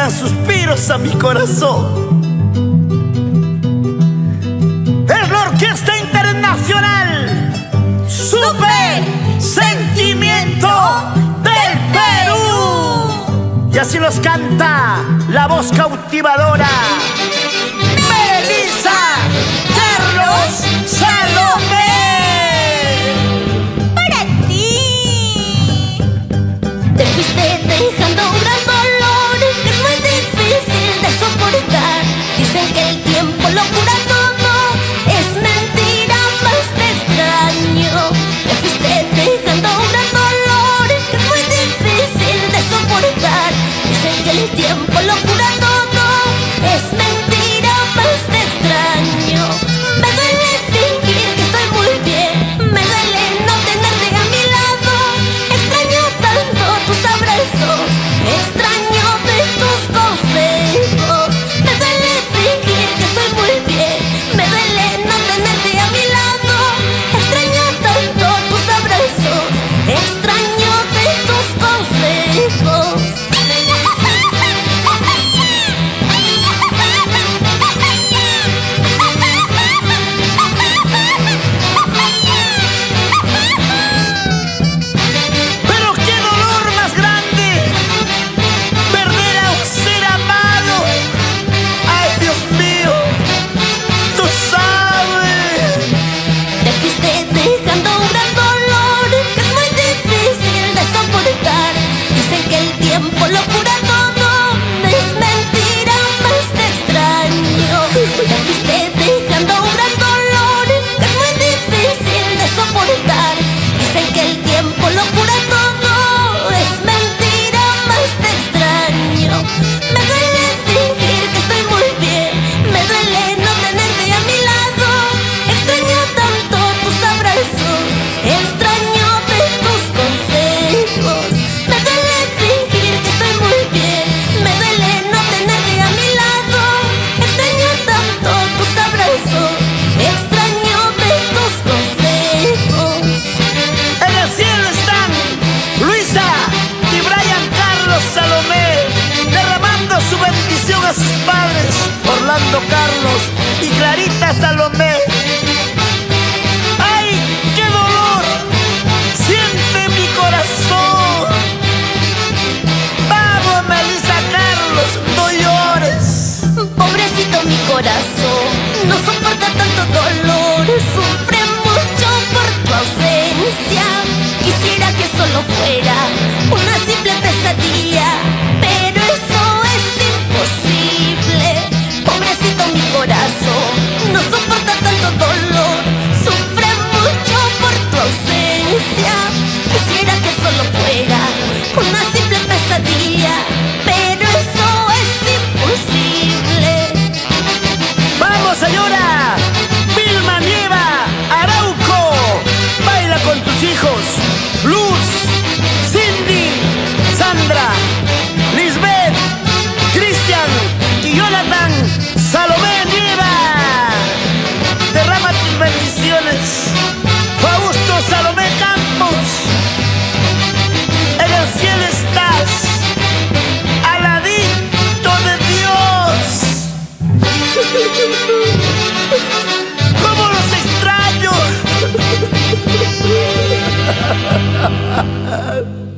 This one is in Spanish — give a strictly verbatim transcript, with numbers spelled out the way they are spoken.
traigan suspiros a mi corazón. Es la Orquesta Internacional Super Sentimiento del Perú. Y así los canta la voz cautivadora Melissa Carlos Salomé. Para ti te fuiste dejando un gran dolor que es muy difícil de soportar. Dicen que el tiempo lo cura todo, es mentira, más te extraño. Te fuiste dejando un gran dolor que es muy difícil de soportar. Dicen que el tiempo lo cura todo, es mentira, más te extraño. Me duele fingir que estoy muy bien, me duele no tenerte a mi lado. Extraño tanto tus abrazos, extraño de tus consejos. Me duele fingir que estoy muy bien, me duele no tenerte a mi lado. Extraño tanto tus abrazos, extraño de tus consejos. Pero qué dolor más grande, perder a un ser amado. Ay, Dios mío, tú sabes. Te fuiste dejando un gran dolor que es muy difícil de soportar. Dicen que el tiempo lo cura todo, es mentira, más te extraño. Te fuiste dejando un gran dolor que es muy difícil de soportar. Dicen que el tiempo lo cura todo, es mentira, más te extraño. Me duele fingir que estoy muy bien, me duele no tenerte a mi lado. Extraño tanto tus abrazos, extraño de tus consejos. Me duele fingir que estoy muy bien, me duele no tenerte a mi lado. Extraño tanto tus abrazos, extraño de tus consejos. En el cielo están Luisa y Brian Carlos Salomé, derramando su bendición a sus padres, Orlando Carlos y Clarita Salomé. ¡Ay, qué dolor siente mi corazón! Vamos, Melissa Carlos, no llores. Pobrecito mi corazón, no soporta tanto dolor, sufre mucho por tu ausencia. Quisiera que solo fuera una simple pesadilla, pero eso es imposible. Pobrecito mi corazón, no soporta tanto dolor, sufre mucho por tu ausencia. Quisiera que solo fuera una simple pesadilla, pero eso es imposible. ¡Vamos, señora! Vilma Nieva Arauco, baila con tus hijos Luz, Cindy, Sandra, Lisbeth, Cristian y Jonathan Salomé Nieva. Derrama tus bendiciones, Fausto Salomé Campos. En el cielo estás, aladito de Dios. ¡Cómo los extraño!